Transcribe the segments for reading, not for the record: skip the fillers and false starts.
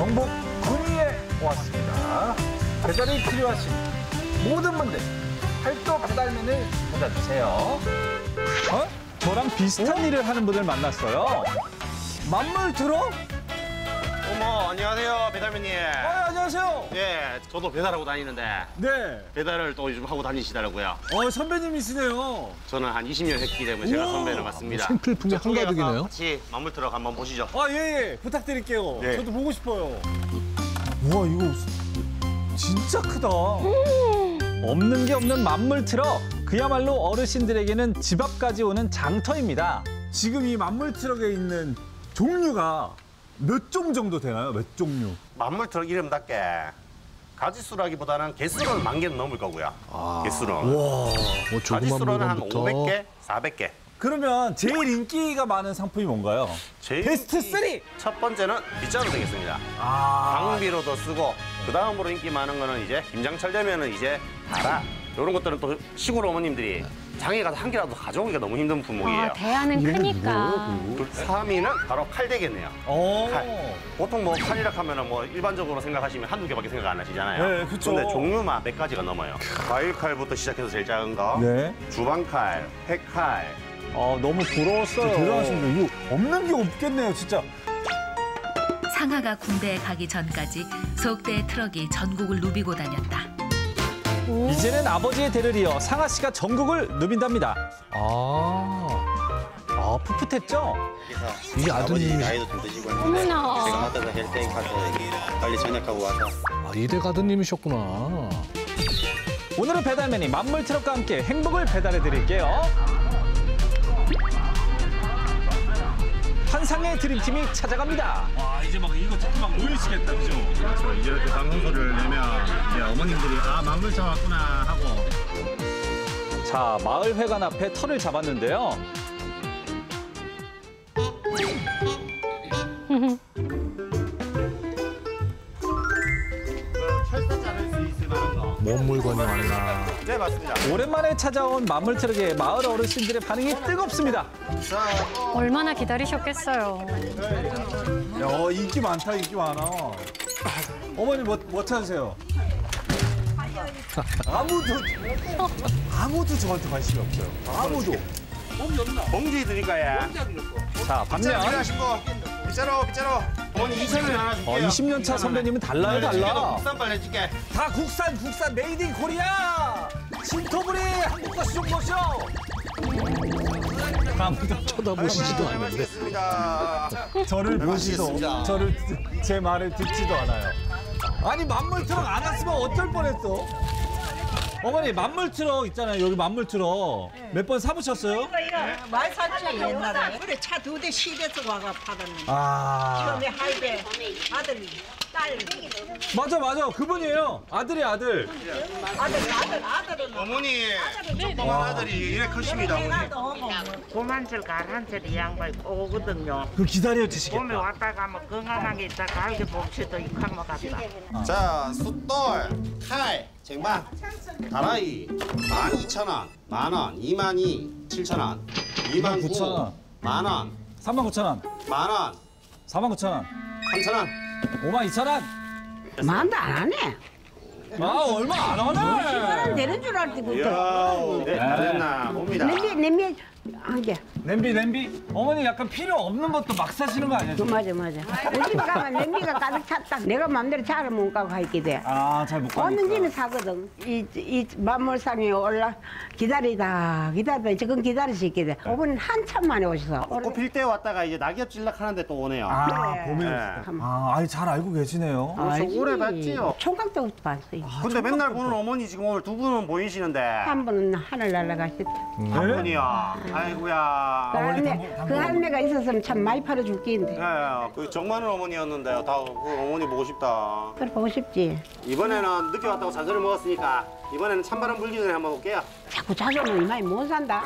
경북 군위에 왔습니다. 배달이 필요하신 모든 분들 팔도 배달맨을 찾아주세요. 저랑 비슷한 일을 하는 분을 만났어요. 만물 들어? 어머, 안녕하세요, 배달맨님. 안녕하세요. 예, 저도 배달하고 다니는데 네. 배달을 또 요즘 하고 다니시더라고요. 선배님이시네요. 저는 한 20년 했기 때문에 제가 선배를 맡습니다. 생필품이 한가득이네요. 같이 만물 트럭 한번 보시죠. 예. 부탁드릴게요. 네. 저도 보고 싶어요. 우와, 이거 진짜 크다. 없는 게 없는 만물 트럭. 그야말로 어르신들에게는 집 앞까지 오는 장터입니다. 지금 이 만물 트럭에 있는 종류가 몇 종 정도 되나요? 몇 종류? 만물 트럭 이름답게 가지수라기보다는 개수로는 10,000개는 넘을 거고요. 개수로는. 뭐 조그만 가지수로는 한 물건부터 500개, 400개. 그러면 제일 인기가 많은 상품이 뭔가요? 베스트 3! 첫 번째는 빗자루 되겠습니다. 방비로도 쓰고 그다음으로 인기 많은 거는 이제 김장철 되면은 이제 다라. 이런 것들은 또 시골 어머님들이 장에 가서 한 개라도 가져오기가 너무 힘든 품목이에요. 대야는 크니까. 3위는 바로 칼 되겠네요. 칼. 보통 뭐 칼이라 하면은 뭐 일반적으로 생각하시면 한두 개밖에 생각 안 하시잖아요. 네, 그쵸. 근데 종류만 몇 가지가 넘어요. 과일 칼부터 시작해서 제일 작은 거. 네. 주방 칼, 팩칼. 너무 부러웠어요. 대단하십니다. 이거 없는 게 없겠네요, 진짜. 상아가 군대에 가기 전까지 속대 트럭이 전국을 누비고 다녔다. 이제는 아버지의 대를 이어 상아 씨가 전국을 누빈답니다. 풋풋했죠? 이게 아드님이 나이도 좀 드시고 했는데 제가 맡아서 헬 테니까 가서 빨리 전역하고 와서 이댁 아드님이셨구나. 오늘은 배달맨이 만물 트럭과 함께 행복을 배달해 드릴게요. 환상의 드림팀이 찾아갑니다. 이제 막 이거 특히 막 모이시겠다, 그죠? 그렇죠. 이제 이렇게 방송 소리를 내면 이제 어머님들이 만물차 왔구나 하고. 자, 마을회관 앞에 터를 잡았는데요. 철사 자를 수 있을 만한 거. 뭔 물건이 왔나. 네, 맞습니다. 오랜만에 찾아온 만물 트럭에 마을 어르신들의 반응이 뜨겁습니다. 얼마나 기다리셨겠어요. 인기 많다, 인기 많아. 어머니 뭐 찾으세요? 아무도 저한테 관심이 없어요. 아무도. 봉지 드릴까요? 자, 반면 빗자루. 어머니 2,000원 하나 줄게요. 20년 차 선배님은 달라요, 달라. 국산 빨래 줄게. 다 국산, 메이드 인 코리아! 신토부리 한국과 수종모쇼! 아무도 쳐다보시지도 않는데. 맛있겠습니다. 저를 보시도, 제 말을 듣지도 않아요. 아니, 만물 트럭 안 왔으면 어쩔 뻔했어? 어머니, 만물 트럭 있잖아요. 여기 만물 트럭. 몇 번 사보셨어요? 많이 샀지 옛날에. 그래 차 2대 시대서 와가 받았는데. 처음에 할배 아들이 딸. 맞아. 그분이에요. 아들이 아들. 아들은 어머니, 조그만 아들이 이래 크십니다, 어머니. 고만절 가란절 이 양반이 오거든요. 그 기다려 봄에 주시겠다. 왔다 가면 건강하게 있다가 알게 봅시다 이 강모 같다. 자, 숫돌, 칼, 쟁반, 다라이 12,000원, 만원, 22,000원, 7,000원, 29,000원, 만원, 39,000원, 만원, 49,000원, 3,000원. 52,000원. 만도 안 하네. 얼마 안 하네. 되는 줄 알았지 이야, 네, 잘했나 봅니다. 냄비 한 개. 냄비. 어머니 약간 필요 없는 것도 막 사시는 거 아니에요? 맞아. 우리 집 가면 냄비가 가득 찼다. 내가 맘대로 차를 못 가고 있게 돼. 잘 못 오는 가니까. 집에 사거든. 이 만물상에 올라 기다리다 지금 기다릴 수 있게 돼. 5분 한참 만에 오셔서. 꽃 필 때 왔다가 이제 낙엽 찔락하는데 또 오네요. 봄에. 잘 알고 계시네요. 오래 봤지요. 총각도 봤어요. 근데 맨날 보는 어머니 지금 오늘 두 분은 보이시는데 한 분은 하늘 날아가셨다. 한 분이요. 아이고야. 그 할매가 있었으면 참 많이 팔아줄 게인데. 네, 그 정많은 어머니였는데요. 그 어머니 보고 싶다. 그래 보고 싶지. 이번에는 늦게 왔다고 잔소리 먹었으니까 이번에는 찬바람 불기 전에 한번 올게요. 자꾸 자주 오면 이마에 못 산다.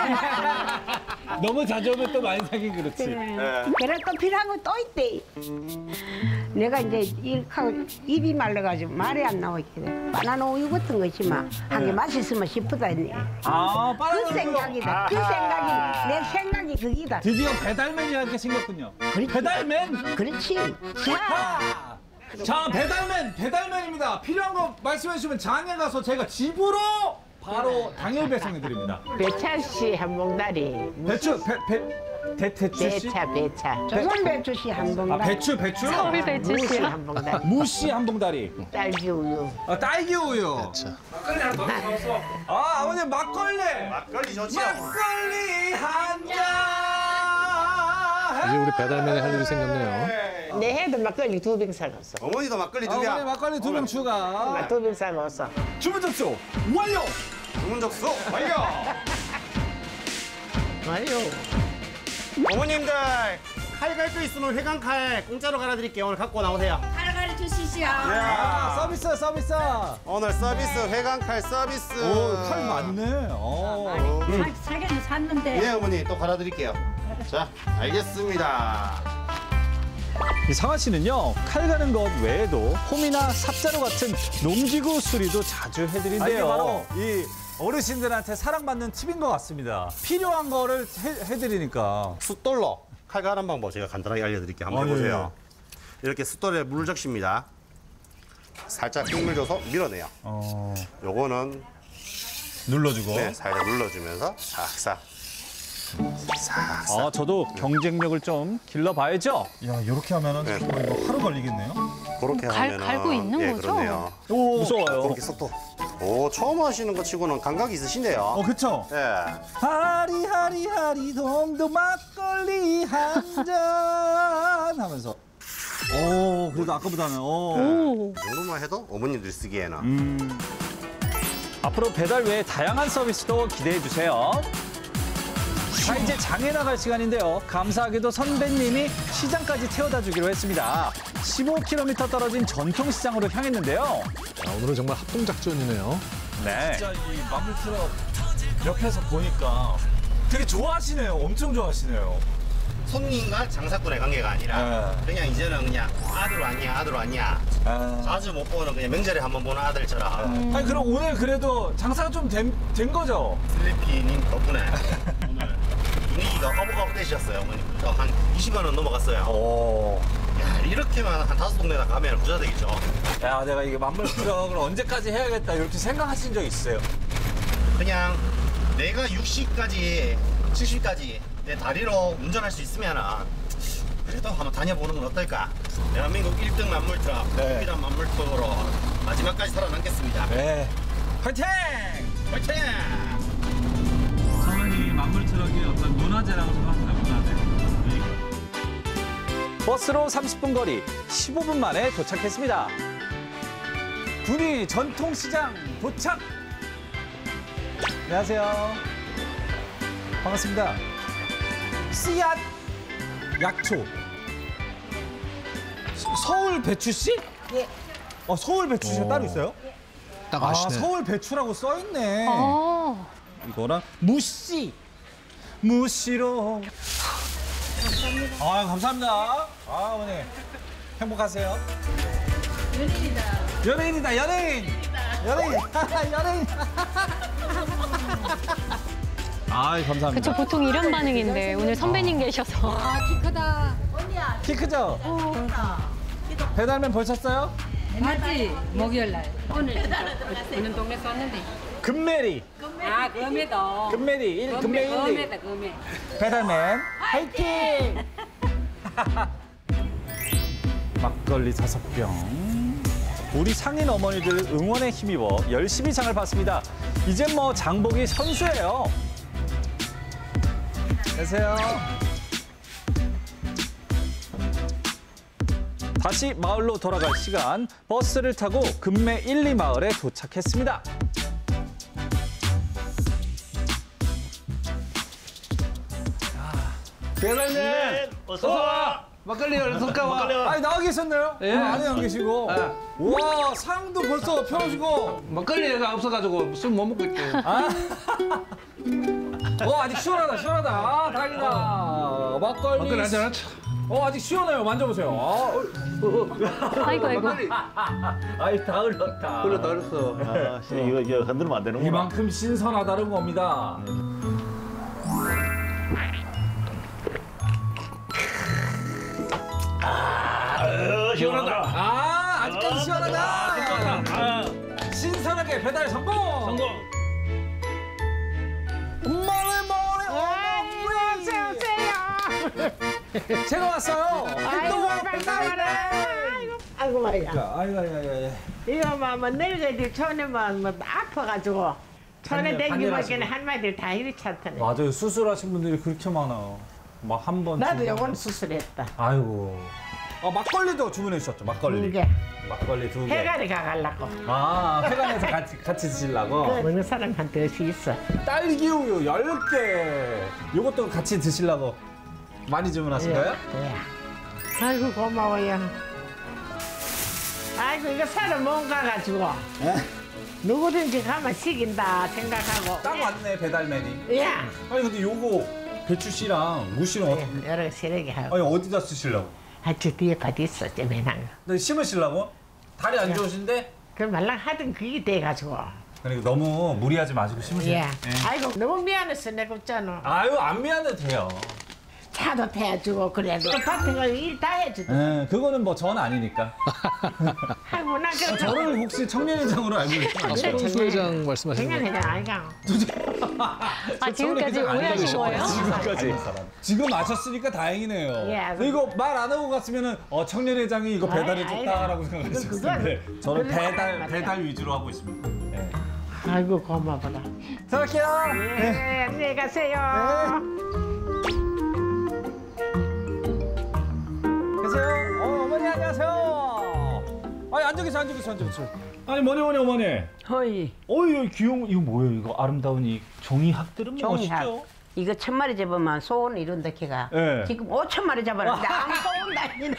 너무 자주 오면 또 많이 사긴 그렇지. 그래 또 필요한 거 또 있대. 내가 이제 입이 말라가지고 말이 안 나오게 돼. 바나나 우유 같은 거 있지만 한 개 맛있으면 싶다 했네. 그 생각이다. 그 생각이 내 생각이 그기다. 드디어 배달맨이 하게 생겼군요. 그렇지. 배달맨. 그렇지. 자, 자, 배달맨입니다. 필요한 거 말씀해 주시면 장에 가서 제가 집으로 바로 당일 배송해 드립니다. 배차씨 한봉다리. 배추 대추씨? 배차. 조선 배추씨 한봉다리. 아, 배추. 서울 배추 무씨 씨요? 한봉다리. 무씨 한 봉다리. 딸기 우유. 아, 딸기 우유. 자, 아, 아버님 막걸리. 막걸리 좋지요. 막걸리 한 잔. 이제 우리 배달맨이 할 일이 생겼네요. 내 해도 막걸리 2병 사갔어. 어머니도 막걸리 두 어머니 병. 막걸리 2병 추가. 2병 사갔어. 주문 접수 완료. 주문 접수 완료. 아유. 어머님들 칼 갈 거 있으면 회강칼 공짜로 갈아드릴게요. 오늘 갖고 나오세요. 칼 가르쳐주시오. 아, 서비스. 오늘 서비스 회강칼 서비스. 오, 칼 많네. 사기는 샀는데. 예 어머니 또 갈아드릴게요. 자 알겠습니다. 이 상아 씨는요, 칼 가는 것 외에도 홈이나 삽자루 같은 농기구 수리도 자주 해드린대요. 이게 바로 이 어르신들한테 사랑받는 팁인 것 같습니다. 필요한 거를 해드리니까. 숫돌로 칼 가는 방법 제가 간단하게 알려드릴게요. 한번 해보세요. 이렇게 숫돌에 물을 적십니다. 살짝 힘을 줘서 밀어내요. 요거는 눌러주고. 네, 살짝 눌러주면서 싹싹. 아, 저도 경쟁력을 좀 길러봐야죠. 야, 이렇게 하면은 네. 정말 이거 하루 걸리겠네요. 그렇게 하면은 갈고 있는 예, 거죠? 그러네요. 오, 무서워요. 그렇게 쏙도. 오 처음 하시는 것 치고는 감각이 있으신데요. 그쵸? 예. 하리 동도 막걸리 한 잔 하면서. 오, 그래도 아까보다는. 오. 이 정도만 해도 어머님들이 쓰기에는. 앞으로 배달 외에 다양한 서비스도 기대해 주세요. 자, 이제 장에 나갈 시간인데요. 감사하게도 선배님이 시장까지 태워다 주기로 했습니다. 15km 떨어진 전통시장으로 향했는데요. 자, 오늘은 정말 합동작전이네요. 네. 진짜 이 마블 트럭 옆에서 보니까 되게 좋아하시네요. 엄청 좋아하시네요. 손님과 장사꾼의 관계가 아니라 그냥 이제는 그냥 아들 왔냐 자주 못 보는 그냥 명절에 한번 보는 아들처럼 아니, 그럼 오늘 그래도 장사가 좀 된 거죠? 슬리피님 덕분에 오늘 분위기가 어버버버 되셨어요. 어머니 한 20만 원 넘어갔어요. 오. 야, 이렇게만 한 5동네나 가면 부자 되겠죠. 야, 내가 이게 만물 트럭을 언제까지 해야겠다 이렇게 생각하신 적 있어요? 그냥 내가 60까지 70까지 내 다리로 운전할 수 있으면은 그래도 한번 다녀보는 건 어떨까? 대한민국 1등 만물트럭, 유일한 만물트럭으로 마지막까지 살아남겠습니다. 네. 화이팅! 화이팅! 저는 이 마블 트럭이 어떤 문화재라고 생각합니다. 문화재. 버스로 30분 거리, 15분 만에 도착했습니다. 군위 전통시장 도착! 안녕하세요. 반갑습니다. 씨앗 약초. 서울 배추씨? 예. 서울 배추씨가 따로 있어요? 딱 아, 아시네. 서울 배추라고 써있네. 이거랑 무씨로. 감사합니다. 어머니 행복하세요. 연예인이다. 연예인. 감사합니다. 그쵸, 보통 이런 반응인데 오늘 선배님 계셔서. 키 크다. 키 크죠? 배달맨 보셨어요? 맞지? 목요일날. 오늘 어느 동네에서 왔는데. 금메리. 아, 금에도. 금메리. 금메 1, 2. 금에다, 금에. 배달맨 화이팅! 막걸리 5병. 우리 상인 어머니들 응원에 힘입어 열심히 장을 봤습니다. 이젠 뭐 장보기 선수예요. 안녕하세요. 다시 마을로 돌아갈 시간. 버스를 타고 금매 1, 2마을에 도착했습니다. 배달맨 어서 와. 막걸리 얼른 가. 아니 나와 계셨나요? 예. 안에 안 계시고. 와 상도 벌써 펴주고. 막걸리가 없어가지고 술 못 먹고 있대. 아직 시원하다. 아 다행이다. 막걸리 한잔 하자. 아직 시원해요. 만져보세요. 아이고. 아이 다 흘렀다. 흘렀어. 이거 흔들면 안 되는구나. 이만큼 신선하다는 겁니다. 시원하다. 시원하다. 신선하게 배달 성공. 성공. 제가 왔어요. 아이고 반가워라. 아이고 말이야. 아이고. 이거 뭐 늙어도 손에만 뭐 아파가지고 손에 댕기면 한마디 다 이리 찼더니. 맞아요. 수술하신 분들이 그렇게 많아요. 막 한 번. 나도 요건 수술했다. 아이고. 막걸리도 주문해 주셨죠. 막걸리. 2개. 막걸리 2개. 해가리 가갈라고. 회관에서 같이 드시려고. 먹는 사람한테 어시 있어. 딸기 우유 10개. 요것도 같이 드시려고 많이 주문하신 거예요? 예. 아이고 고마워요. 아이고 이거 사러 못 가가지고 누구든지 가면 식인다 생각하고. 딱 왔네 배달맨이. 예. 아니 근데 요거 배추 씨랑 무 씨는 어떻게? 여러 세력이 하고. 아니 어디다 쓰시려고? 저 뒤에 밭 있어 쩌매난 거. 근데 심으시려고? 다리 안 좋으신데? 그 말랑 하던 그게 돼가지고. 그러니까 너무 무리하지 마시고 심으세요. 예. 아이고 너무 미안했어 내가 없잖아. 아유 안 미안해도 돼요. 차도 태워주고 그래도 밭에 가서 일 다 해주더라. 그거는 뭐 전 아니니까. 아이고 나 그래도 저를 혹시 청년회장으로 알고 계시면 손수 회장 말씀하시는 그냥 거예요? 그냥 아이가. 아, 지금까지 오해하신 거예요? 지금까지. 지금 아셨으니까 다행이네요. 예. 이거 말 안 하고 갔으면은 청년회장이 이거 배달해줬다라고 생각하실 텐데 저는 배달 위주로 하고 있습니다. 네. 아이고 고마워라. 들어갈게요. 네, 안녕히 가세요. 계세요. 어머니 안녕하세요. 아니 앉아 계세요. 아니 뭐니 어머니. 허이. 어이 귀여운 이거 뭐예요? 이거 아름다운 이 종이 학들은 종이학. 멋있죠? 이거 1000마리 잡으면 소원 이룬다 걔가. 네. 지금 5000마리 잡았는데 안 소원 다니는.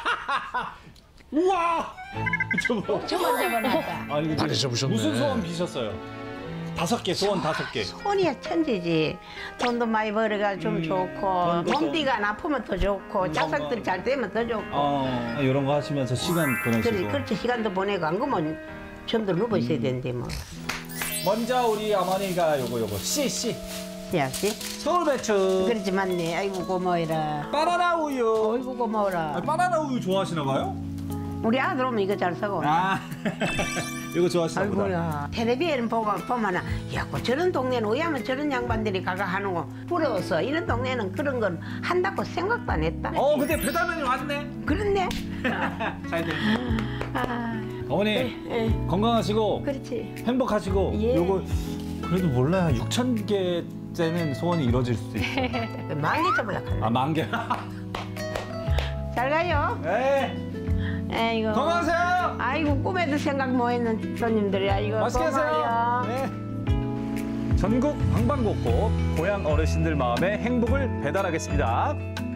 우와. 저거. 5000마리 잡아놨다. 아니 근데 많이 접으셨네. 무슨 소원 비셨어요? 5개 소원 5개. 소원이야 천지지. 돈도 많이 벌어가 좀 좋고 몸띠가 안 아프면 더 좋고 자석들 잘 되면 더 좋고. 이런 거 하시면서 시간 보내시고. 그렇지 시간도 보내고 안 그러면 좀더 누워 있어야 되는데 뭐. 먼저 우리 어머니가 요거 씨. 해야지. 서울배추. 그렇지 맞네. 아이고 고마워라. 바나나 우유. 아이고 고마워라. 바나나 우유 좋아하시나 봐요? 우리 아들 오면 이거 잘 사고. 이거 좋아하시나 보다. 아이고야. 텔레비전 보면은 야, 저런 동네는 의하면 저런 양반들이 가가 하는 거 부러워서 이런 동네는 그런 건 한다고 생각도 안 했다. 근데 배달맨이 왔네. 그렇네. 잘 됐네. 아, 어머니 예. 건강하시고 그렇지. 행복하시고 예. 요거 그래도 몰라요. 6,000개째는 소원이 이루어질 수도 있어요. 많이 잡으려고 하네. 10,000개. 잘 가요. 네. 아이고. 건강하세요. 아이고 꿈에도 생각 못 했는 손님들이야. 이거 맛있게 하세요. 네. 전국 방방곡곡 고향 어르신들 마음에 행복을 배달하겠습니다.